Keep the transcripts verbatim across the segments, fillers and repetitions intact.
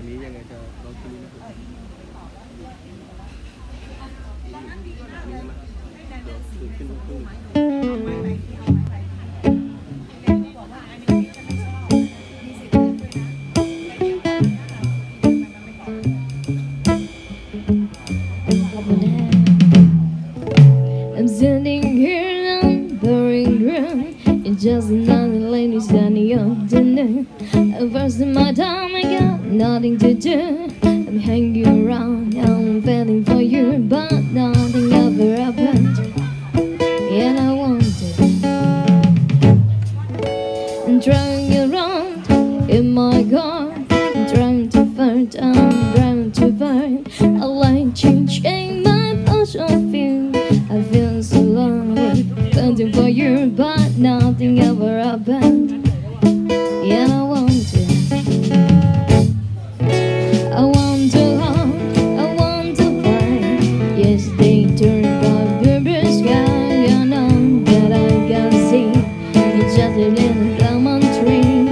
นี้ยังไงจะลองคืนนี้นะครับขึ้นขึ้นขึ้น I'm sitting here on boring ground. It's just another lady standing up dinner. Wasting my time, I got nothing to do. I'm hanging around, I'm waiting for you, but nothing ever happened. Yet I wanted. I'm driving around in my car, I'm trying to find, I'm trying to find a light changing my pulse of you. I feel so lonely, waiting for you, but nothing ever happened. Yeah, I want to. I want to hold, I want to find. Yesterday turned by blue sky. I know that I can see it's just a little lemon tree.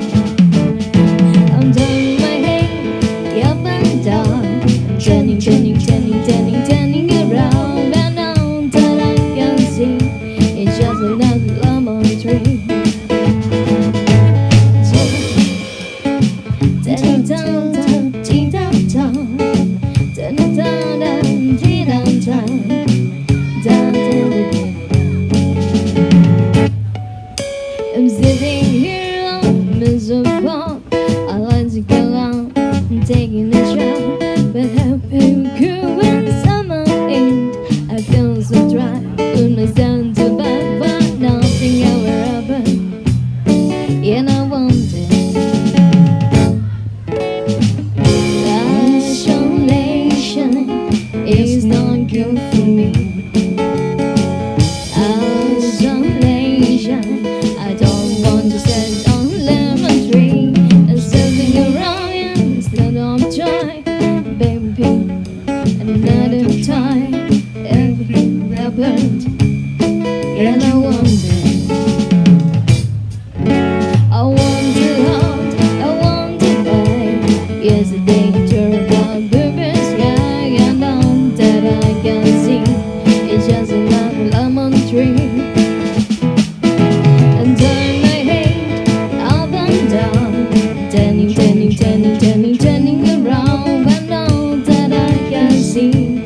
I'm turning my head up and down, turning, turning, turning, turning, turning around. It's just another lemon tree. Turning down, down, tea down, down. Turning down, down, tea down, down. Down, down. I'm sitting here on miserable. I like to go out and taking a shower, but happy cool when summer ain't. I feel so dry. When I stand too bad, but nothing ever happened. And I wanted. Isolation is not good for me. Isolation, I don't want to stand on lemon tree and standing around instead of joy, baby. Another time, everything happened. And I wonder, I want to hold, I want to buy. Yesterday turned out blue sky. I know that I can see it's just another lemon tree. And turn my head up and down, turning, turning, turning, turning, turning around. I know that I can see.